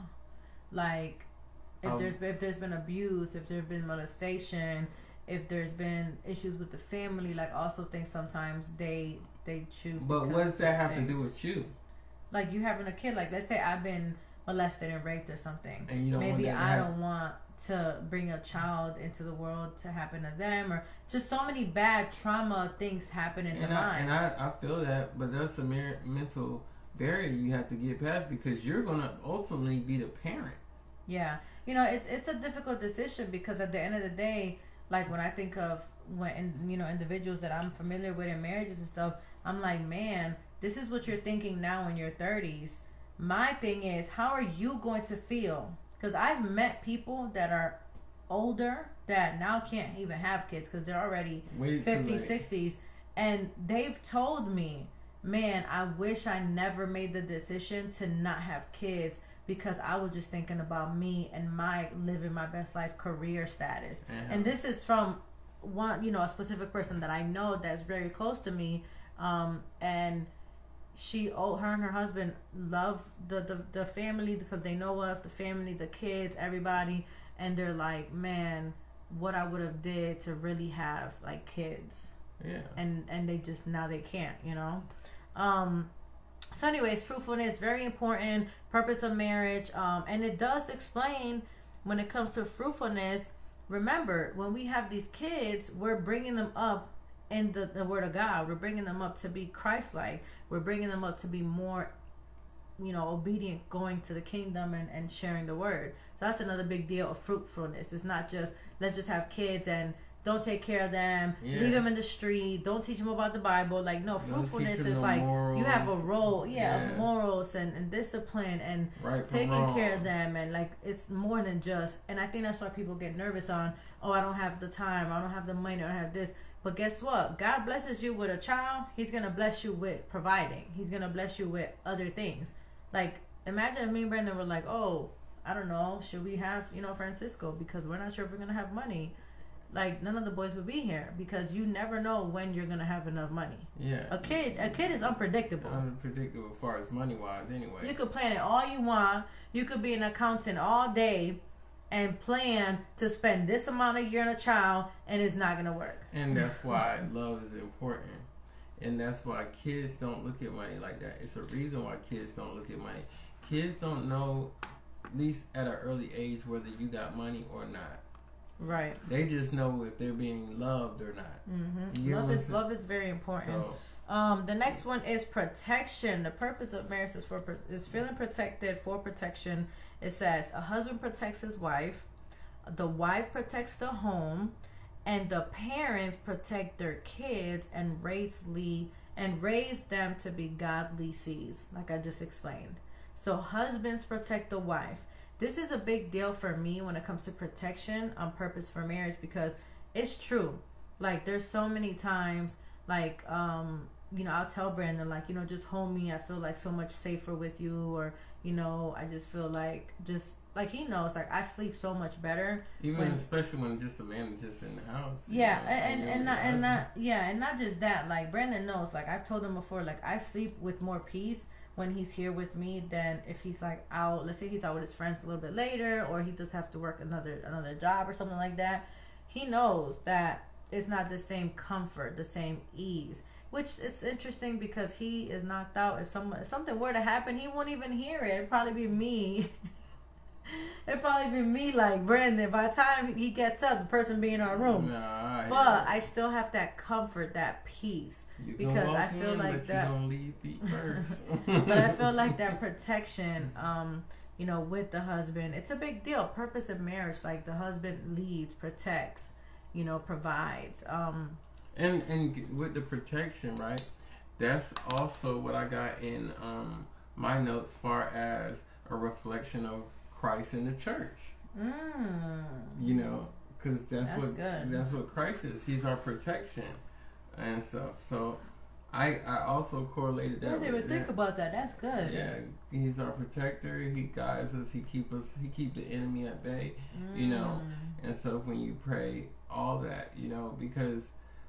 [SPEAKER 1] like if um, there's if there's been abuse, if there's been molestation, if there's been issues with the family. Like, also think sometimes they they choose.
[SPEAKER 2] But what does that have things. to do with you?
[SPEAKER 1] Like, you having a kid. Like, let's say I've been molested and raped or something.
[SPEAKER 2] And you don't
[SPEAKER 1] Maybe
[SPEAKER 2] want that
[SPEAKER 1] I
[SPEAKER 2] to
[SPEAKER 1] don't want to bring a child into the world to happen to them, or just so many bad trauma things happen in
[SPEAKER 2] and
[SPEAKER 1] the
[SPEAKER 2] I,
[SPEAKER 1] mind.
[SPEAKER 2] And I, I feel that, but that's a mer- mental barrier you have to get past, because you're going to ultimately be the parent.
[SPEAKER 1] Yeah. You know, it's it's a difficult decision, because at the end of the day, like when I think of when, you know, individuals that I'm familiar with in marriages and stuff, I'm like, man, this is what you're thinking now in your thirties. My thing is, how are you going to feel? Because I've met people that are older that now can't even have kids because they're already fifties, sixties. And they've told me, man, I wish I never made the decision to not have kids, because I was just thinking about me and my living my best life career status. Uh-huh. And this is from one, you know, a specific person that I know that's very close to me. Um, and she, oh, her and her husband love the, the, the family, because they know us, the family, the kids, everybody. And they're like, man, what I would have did to really have like kids.
[SPEAKER 2] Yeah.
[SPEAKER 1] And, and they just, now they can't, you know? Um, So anyways, fruitfulness, very important, purpose of marriage. Um, and it does explain when it comes to fruitfulness. Remember, when we have these kids, we're bringing them up in the, the word of God. We're bringing them up to be Christ-like. We're bringing them up to be more, you know, obedient, going to the kingdom and, and sharing the word. So that's another big deal of fruitfulness. It's not just, let's just have kids and don't take care of them, yeah. leave them in the street, don't teach them about the Bible. Like, no, fruitfulness is no like morals. You have a role, yeah, yeah. of morals and, and discipline and
[SPEAKER 2] right
[SPEAKER 1] taking
[SPEAKER 2] wrong.
[SPEAKER 1] care of them. And like, it's more than just, and I think that's why people get nervous on, oh, I don't have the time, I don't have the money, I don't have this. But guess what? God blesses you with a child, he's going to bless you with providing. He's going to bless you with other things. Like, imagine if me and Brandon were like, oh, I don't know, should we have, you know, Francisco, because we're not sure if we're going to have money. Like, none of the boys would be here, because you never know when you're gonna have enough money.
[SPEAKER 2] Yeah.
[SPEAKER 1] A kid, a kid is unpredictable.
[SPEAKER 2] Unpredictable as far as money wise, anyway.
[SPEAKER 1] You could plan it all you want. You could be an accountant all day, and plan to spend this amount a year on a child, and it's not gonna work.
[SPEAKER 2] And that's why love is important, and that's why kids don't look at money like that. It's a reason why kids don't look at money. Kids don't know, at least at an early age, whether you got money or not.
[SPEAKER 1] Right.
[SPEAKER 2] They just know if they're being loved or not.
[SPEAKER 1] Mm-hmm. Love is love is very important. So, um, the next one is protection. The purpose of marriage is for is feeling protected, for protection. It says a husband protects his wife, the wife protects the home, and the parents protect their kids and raise Lee and raise them to be godly seeds, like I just explained. So husbands protect the wife. this is a big deal for me when it comes to protection on purpose for marriage, because it's true. Like, there's so many times, like, um, you know, I'll tell Brandon, like, you know, just hold me. I feel like so much safer with you, or, you know, I just feel like just like he knows, like, I sleep so much better.
[SPEAKER 2] Even
[SPEAKER 1] when,
[SPEAKER 2] especially when just a man is just in the house.
[SPEAKER 1] Yeah,
[SPEAKER 2] know,
[SPEAKER 1] and and, and not and not yeah, and not just that. Like, Brandon knows, like, I've told him before, like, I sleep with more peace when he's here with me than if he's like out. Let's say he's out with his friends a little bit later, or he just have to work another another job or something like that. He knows that it's not the same comfort, the same ease. Which is interesting because he is knocked out. If some if something were to happen, he won't even hear it. It'd probably be me. It'd probably be me, like Brandon. By the time he gets up, the person be in our room.
[SPEAKER 2] Nah, I
[SPEAKER 1] but I still have that comfort, that peace,
[SPEAKER 2] you
[SPEAKER 1] because I feel
[SPEAKER 2] in,
[SPEAKER 1] like
[SPEAKER 2] but
[SPEAKER 1] that.
[SPEAKER 2] You don't leave feet first.
[SPEAKER 1] But I feel like that protection, um, you know, with the husband, it's a big deal. Purpose of marriage, like the husband leads, protects, you know, provides. Um,
[SPEAKER 2] and and with the protection, right? That's also what I got in um, my notes, far as a reflection of Christ in the church.
[SPEAKER 1] Mm.
[SPEAKER 2] You know, because that's, that's what
[SPEAKER 1] good.
[SPEAKER 2] that's what Christ is. He's our protection and stuff. So I I also correlated that.
[SPEAKER 1] I didn't even think
[SPEAKER 2] that.
[SPEAKER 1] about that. That's good.
[SPEAKER 2] Yeah, he's our protector. He guides us. He keep us. He keep the enemy at bay. Mm. You know, and so when you pray, all that, you know, because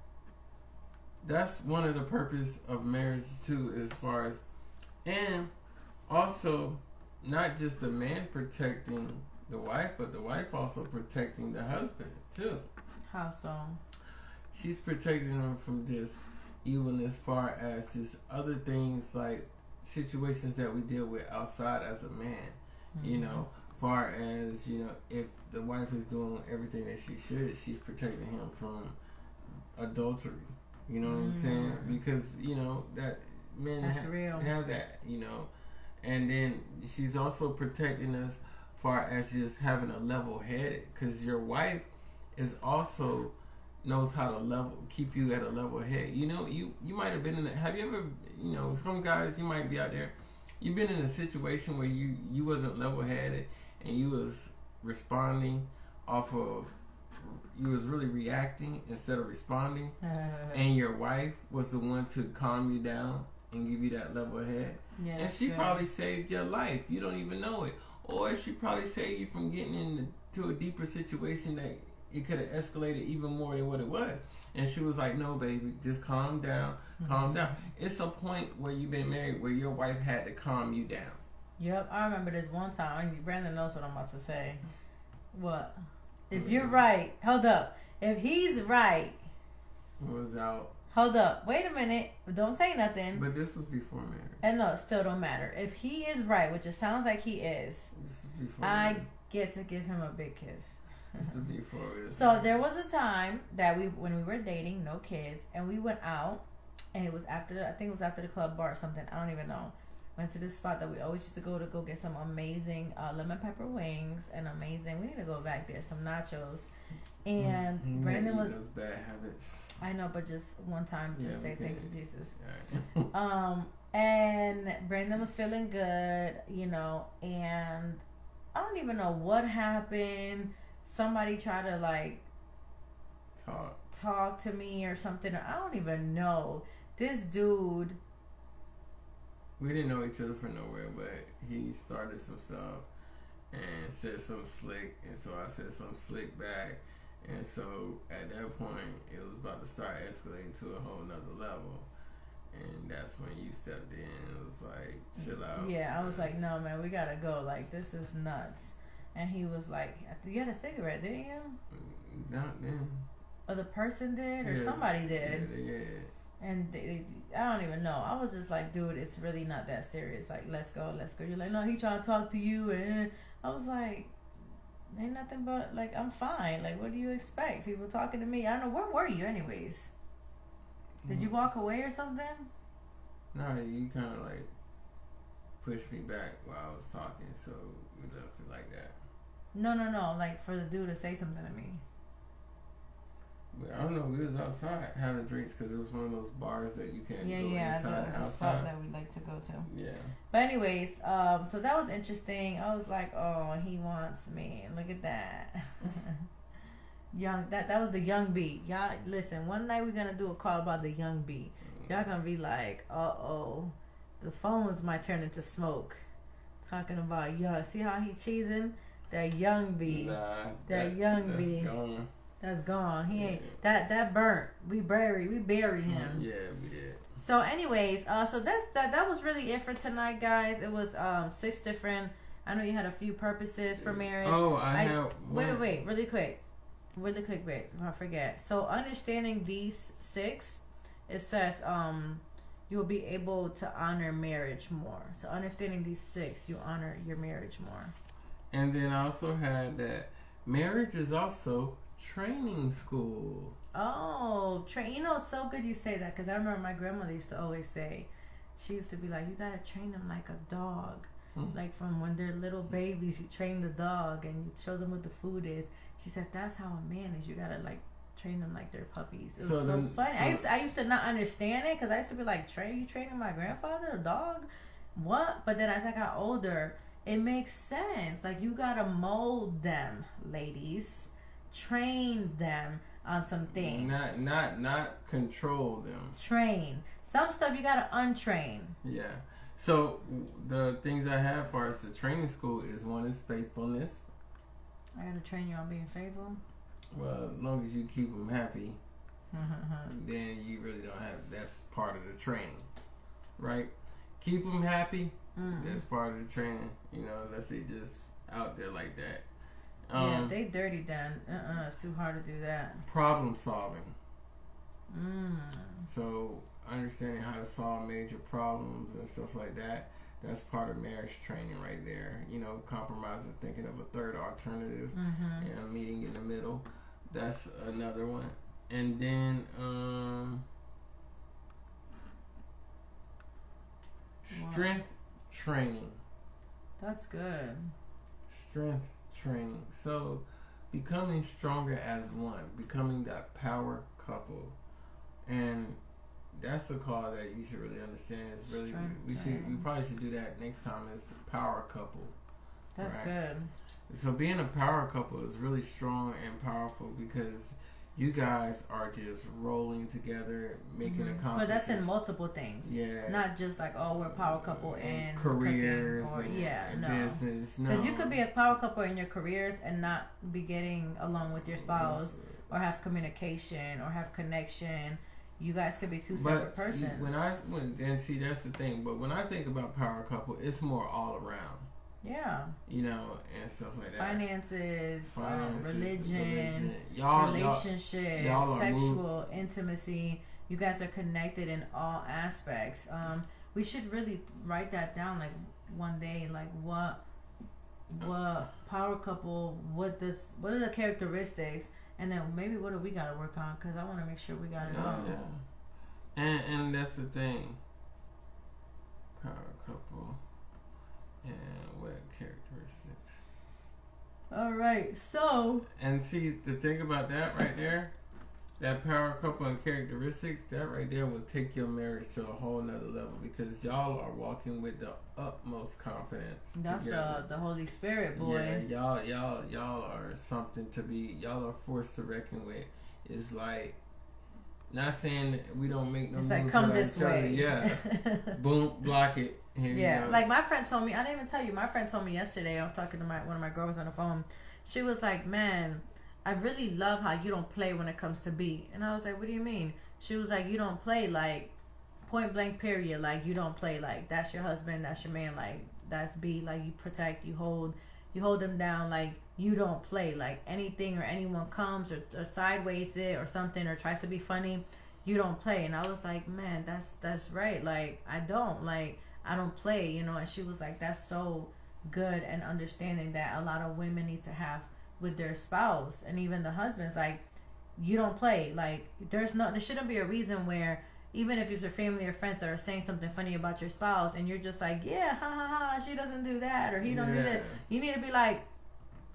[SPEAKER 2] that's one of the purpose of marriage too, as far as, and also not just the man protecting the wife, but the wife also protecting the husband too.
[SPEAKER 1] How so?
[SPEAKER 2] She's protecting him from just even as far as just other things, like situations that we deal with outside as a man. Mm-hmm. You know, far as, you know, if the wife is doing everything that she should, she's protecting him from adultery. You know what mm-hmm. I'm saying? Because, you know, that men
[SPEAKER 1] That's
[SPEAKER 2] ha-
[SPEAKER 1] real.
[SPEAKER 2] have that, you know. And then she's also protecting us far as just having a level headed, because your wife is also knows how to level keep you at a level head. You know, you you might have been in a, have you ever, you know, some guys, you might be out there, you've been in a situation where you you wasn't level headed and you was responding off of, you was really reacting instead of responding, and your wife was the one to calm you down and give you that level head.
[SPEAKER 1] Yeah,
[SPEAKER 2] and she
[SPEAKER 1] good.
[SPEAKER 2] probably saved your life. You don't even know it. Or she probably saved you from getting into a deeper situation that it could have escalated even more than what it was. And she was like, no, baby, just calm down, mm-hmm. calm down. It's a point where you've been married where your wife had to calm you down.
[SPEAKER 1] Yep, I remember this one time, and Brandon knows what I'm about to say. What? If you're right, hold up. If he's right.
[SPEAKER 2] Was out.
[SPEAKER 1] Hold up. Wait a minute. Don't say nothing.
[SPEAKER 2] But this was before marriage. And
[SPEAKER 1] no, it still don't matter. If he is right, which it sounds like he is,
[SPEAKER 2] this is before
[SPEAKER 1] I
[SPEAKER 2] marriage.
[SPEAKER 1] get to give him a big kiss.
[SPEAKER 2] This is before. This
[SPEAKER 1] so marriage. There was a time that we, when we were dating, no kids, and we went out, and it was after, the, I think it was after the club bar or something. I don't even know. Went to this spot that we always used to go to go get some amazing uh, lemon pepper wings and amazing. We need to go back there. Some nachos, and
[SPEAKER 2] mm,
[SPEAKER 1] Brandon was
[SPEAKER 2] those bad habits.
[SPEAKER 1] I know, but just one time to
[SPEAKER 2] yeah,
[SPEAKER 1] say
[SPEAKER 2] okay.
[SPEAKER 1] thank you, Jesus.
[SPEAKER 2] Right.
[SPEAKER 1] um, and Brandon was feeling good, you know, and I don't even know what happened. Somebody tried to like
[SPEAKER 2] talk
[SPEAKER 1] talk to me or something. I don't even know. This dude.
[SPEAKER 2] We didn't know each other from nowhere, but he started some stuff and said something slick, and so I said something slick back, and so at that point it was about to start escalating to a whole nother level, and that's when you stepped in. It was like, chill out.
[SPEAKER 1] Yeah, I was like, no man, we gotta go. Like, this is nuts. And he was like, you had a cigarette, didn't you?
[SPEAKER 2] Not then.
[SPEAKER 1] Or the person did, or
[SPEAKER 2] yeah,
[SPEAKER 1] somebody did.
[SPEAKER 2] Yeah, yeah.
[SPEAKER 1] And they, they, I don't even know. I was just like, dude, it's really not that serious. Like, let's go, let's go. You're like, no, he trying to talk to you. And I was like, ain't nothing but, like, I'm fine. Like, what do you expect? People talking to me. I don't know. Where were you anyways? Did you walk away or something?
[SPEAKER 2] No, you kind of, like, pushed me back while I was talking. So we left it like that.
[SPEAKER 1] No, no, no. Like, for the dude to say something to me.
[SPEAKER 2] I don't know. We was outside having drinks because it was one of those bars that you can't
[SPEAKER 1] yeah,
[SPEAKER 2] go
[SPEAKER 1] yeah,
[SPEAKER 2] inside and
[SPEAKER 1] the
[SPEAKER 2] outside.
[SPEAKER 1] spot that we like to go to.
[SPEAKER 2] Yeah.
[SPEAKER 1] But anyways, um, so that was interesting. I was like, oh, he wants me. Look at that. Young, that that was the young beat. Y'all listen. One night we're gonna do a call about the young beat. Y'all gonna be like, uh oh, the phones might turn into smoke. Talking about yo, see how he cheesing? That young beat.
[SPEAKER 2] Nah,
[SPEAKER 1] that,
[SPEAKER 2] that
[SPEAKER 1] young
[SPEAKER 2] that's
[SPEAKER 1] beat.
[SPEAKER 2] Gone.
[SPEAKER 1] That's gone. He
[SPEAKER 2] Yeah.
[SPEAKER 1] ain't that that burnt. We buried we buried him.
[SPEAKER 2] Yeah, we did.
[SPEAKER 1] So anyways, uh so that's that that was really it for tonight, guys. It was um six different I know you had a few purposes for marriage.
[SPEAKER 2] Oh, I,
[SPEAKER 1] I
[SPEAKER 2] have
[SPEAKER 1] wait,
[SPEAKER 2] one.
[SPEAKER 1] wait, wait, really quick. Really quick, wait, I forget. So understanding these six, it says um you will be able to honor marriage more. So understanding these six, you honor your marriage more.
[SPEAKER 2] And then I also had that marriage is also training school.
[SPEAKER 1] Oh, train. You know, it's so good you say that because I remember my grandmother used to always say, she used to be like, you gotta train them like a dog. Hmm. Like from when they're little babies, you train the dog and you show them what the food is. She said that's how a man is. You gotta like train them like they're puppies. It was so, so then, funny. So I used to, I used to not understand it because I used to be like, train you training my grandfather a dog? What? But then as I got older, it makes sense. Like you gotta mold them, ladies. Train them on some things.
[SPEAKER 2] Not not not control them.
[SPEAKER 1] Train. Some stuff you gotta untrain.
[SPEAKER 2] Yeah. So the things I have for us the training school is one is faithfulness.
[SPEAKER 1] I gotta train you on being faithful.
[SPEAKER 2] Well, as long as you keep them happy, then you really don't have. That's part of the training, right? Keep them happy. Mm. That's part of the training. You know, unless they just out there like that. Um,
[SPEAKER 1] yeah, they dirty then. Uh-uh, it's too hard to do that.
[SPEAKER 2] Problem solving.
[SPEAKER 1] Mm.
[SPEAKER 2] So understanding how to solve major problems and stuff like that. That's part of marriage training right there. You know, compromising, thinking of a third alternative, mm-hmm. and meeting in the middle. That's another one. And then um, strength wow. training.
[SPEAKER 1] That's good.
[SPEAKER 2] Strength training. So becoming stronger as one, becoming that power couple. And that's a call that you should really understand. Is really Strength we, we should we probably should do that next time as a power couple.
[SPEAKER 1] That's right? good.
[SPEAKER 2] So being a power couple is really strong and powerful because you guys are just rolling together, making mm-hmm. accomplishments.
[SPEAKER 1] But that's in multiple things.
[SPEAKER 2] Yeah.
[SPEAKER 1] Not just like, oh, we're a power couple in
[SPEAKER 2] careers
[SPEAKER 1] or
[SPEAKER 2] and,
[SPEAKER 1] yeah,
[SPEAKER 2] and
[SPEAKER 1] no.
[SPEAKER 2] business. No.
[SPEAKER 1] Because you could be a power couple in your careers and not be getting along with your spouse or have communication or have connection. You guys could be two separate but persons.
[SPEAKER 2] When I when and see that's the thing. But when I think about power couple, it's more all around.
[SPEAKER 1] Yeah.
[SPEAKER 2] You know, and stuff like that.
[SPEAKER 1] Finances,
[SPEAKER 2] Finances
[SPEAKER 1] um, religion,
[SPEAKER 2] religion. Y'all,
[SPEAKER 1] relationship,
[SPEAKER 2] y'all, y'all
[SPEAKER 1] sexual intimacy. You guys are connected in all aspects. Um, we should really write that down, like one day, like what, what power couple, what does, what are the characteristics, and then maybe what do we got to work on? Because I want to make sure we got it
[SPEAKER 2] yeah,
[SPEAKER 1] all.
[SPEAKER 2] Yeah. And and that's the thing. Power couple. And what characteristics?
[SPEAKER 1] All right, so
[SPEAKER 2] and see the thing about that right there, that power couple and characteristics, that right there will take your marriage to a whole nother level because y'all are walking with the utmost confidence.
[SPEAKER 1] That's
[SPEAKER 2] together.
[SPEAKER 1] the the Holy Spirit, boy.
[SPEAKER 2] Yeah, y'all y'all y'all are something to be. Y'all are forced to reckon with. It's like. Not saying that we don't make no
[SPEAKER 1] it's
[SPEAKER 2] moves
[SPEAKER 1] like come this way.
[SPEAKER 2] Yeah. Boom, block it. Here
[SPEAKER 1] yeah. Like my friend told me, I didn't even tell you, my friend told me yesterday, I was talking to my one of my girls on the phone. She was like, man, I really love how you don't play when it comes to B. And I was like, what do you mean? She was like, you don't play like point blank period. Like you don't play like that's your husband, that's your man, like that's B. Like you protect, you hold, you hold them down. Like you don't play like anything or anyone comes or, or sideways it or something or tries to be funny, you don't play. And I was like, man, that's that's right. Like I don't like I don't play, you know. And she was like, that's so good and understanding that a lot of women need to have with their spouse and even the husbands. Like you don't play. Like there's no there shouldn't be a reason where even if it's your family or friends that are saying something funny about your spouse and you're just like, yeah, ha ha ha, she doesn't do that or he don't
[SPEAKER 2] yeah.
[SPEAKER 1] do that. You need to be like,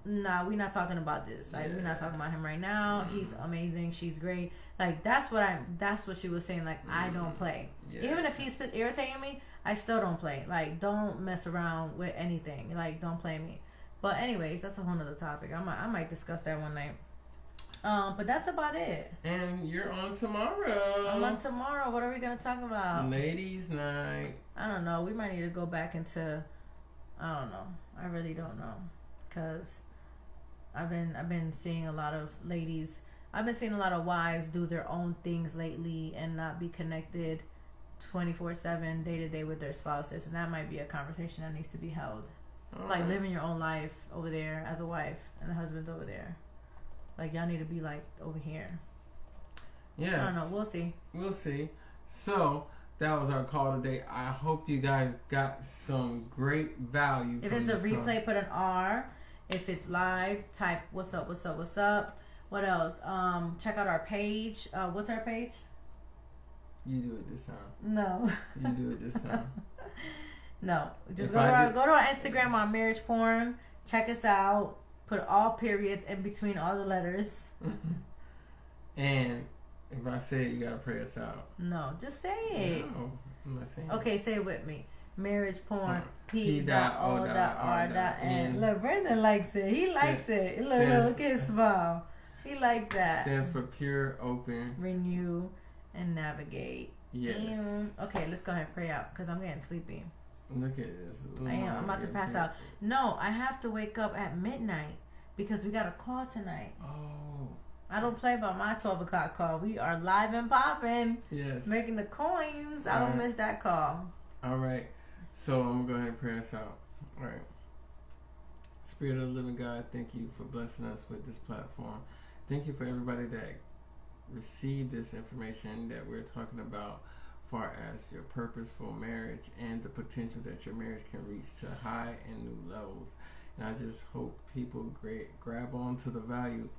[SPEAKER 1] nah, we're not talking about this. Like, yeah. we're not talking about him right now. Mm. He's amazing. She's great. Like, that's what I, that's what she was saying. Like, mm. I don't play. Yeah. Even if he's irritating me, I still don't play. Like, don't mess around with anything. Like, don't play me. But anyways, that's a whole nother topic. I might, I might discuss that one night. Um, but that's about it.
[SPEAKER 2] And you're on tomorrow.
[SPEAKER 1] I'm on tomorrow. What are we gonna talk about?
[SPEAKER 2] Ladies' night.
[SPEAKER 1] I don't know. We might need to go back into. I don't know. I really don't know, cause I've been I've been seeing a lot of ladies. I've been seeing a lot of wives do their own things lately and not be connected twenty-four seven, day to day with their spouses, and that might be a conversation that needs to be held. All like right. Living your own life over there as a wife, and the husband's over there. Like, y'all need to be, like, over here.
[SPEAKER 2] Yeah.
[SPEAKER 1] I don't know. We'll see.
[SPEAKER 2] We'll see. So, that was our call today. I hope you guys got some great value.
[SPEAKER 1] If
[SPEAKER 2] from
[SPEAKER 1] it's a
[SPEAKER 2] this
[SPEAKER 1] replay,
[SPEAKER 2] call.
[SPEAKER 1] Put an R. If it's live, type, what's up, what's up, what's up. What else? Um, check out our page. Uh, what's our page?
[SPEAKER 2] You do it this time.
[SPEAKER 1] No.
[SPEAKER 2] You do it this time.
[SPEAKER 1] No. Just go to, our, go to our Instagram on Marriage Porn. Check us out. Put all periods in between all the letters.
[SPEAKER 2] And if I say it, you gotta pray us out.
[SPEAKER 1] No, just say it.
[SPEAKER 2] No, I'm not saying
[SPEAKER 1] okay, it. Say it with me. Marriage porn. P,
[SPEAKER 2] P
[SPEAKER 1] dot O dot R dot N. Look, Brandon likes it. He likes it. Look, look, look at his smile. He likes that.
[SPEAKER 2] Stands for pure, open,
[SPEAKER 1] renew, and navigate.
[SPEAKER 2] Yes.
[SPEAKER 1] And, okay, let's go ahead and pray out because I'm getting sleepy.
[SPEAKER 2] Look at this.
[SPEAKER 1] I am. I'm about to pass out. No, I have to wake up at midnight because we got a call tonight.
[SPEAKER 2] Oh.
[SPEAKER 1] I don't play about my twelve o'clock call. We are live and popping.
[SPEAKER 2] Yes.
[SPEAKER 1] Making the coins. I
[SPEAKER 2] All
[SPEAKER 1] don't
[SPEAKER 2] right.
[SPEAKER 1] miss that call.
[SPEAKER 2] All right. So I'm going to go ahead and pray us out. All right. Spirit of the living God, thank you for blessing us with this platform. Thank you for everybody that received this information that we're talking about, far as your purposeful marriage and the potential that your marriage can reach to high and new levels. And I just hope people great, grab onto the value,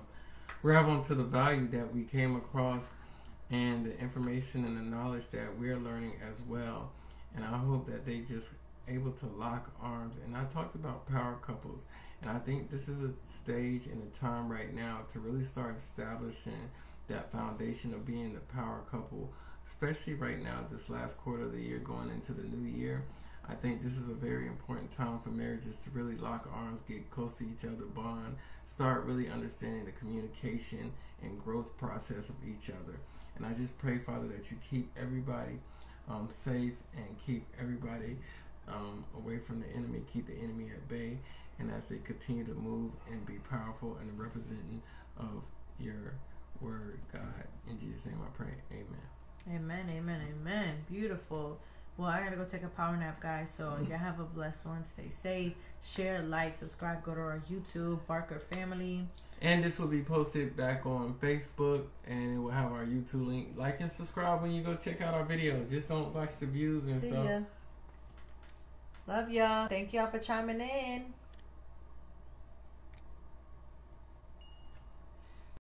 [SPEAKER 2] grab onto the value that we came across and the information and the knowledge that we're learning as well. And I hope that they just able to lock arms. And I talked about power couples, and I think this is a stage and a time right now to really start establishing that foundation of being the power couple, especially right now, this last quarter of the year going into the new year. I think this is a very important time for marriages to really lock arms, get close to each other, bond, start really understanding the communication and growth process of each other. And I just pray, Father, that you keep everybody um, safe and keep everybody um, away from the enemy, keep the enemy at bay, and as they continue to move and be powerful and representing of your word, God. In Jesus' name I pray. Amen.
[SPEAKER 1] Amen, amen, amen. Beautiful. Well, I gotta go take a power nap, guys. So mm-hmm. y'all have a blessed one. Stay safe. Share, like, subscribe. Go to our YouTube, Barker Family.
[SPEAKER 2] And this will be posted back on Facebook, and it will have our YouTube link. Like and subscribe when you go check out our videos. Just don't watch the views and
[SPEAKER 1] See
[SPEAKER 2] stuff.
[SPEAKER 1] ya. Love y'all. Thank y'all for chiming in.